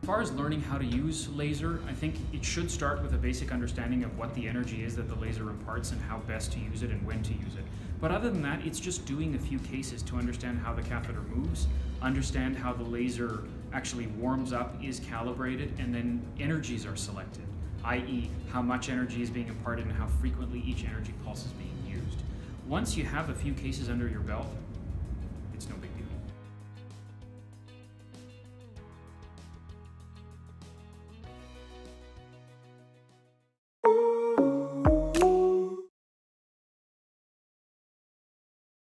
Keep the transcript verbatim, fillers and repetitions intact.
As far as learning how to use laser, I think it should start with a basic understanding of what the energy is that the laser imparts and how best to use it and when to use it. But other than that, it's just doing a few cases to understand how the catheter moves, understand how the laser actually warms up, is calibrated, and then energies are selected, that is how much energy is being imparted and how frequently each energy pulse is being used. Once you have a few cases under your belt,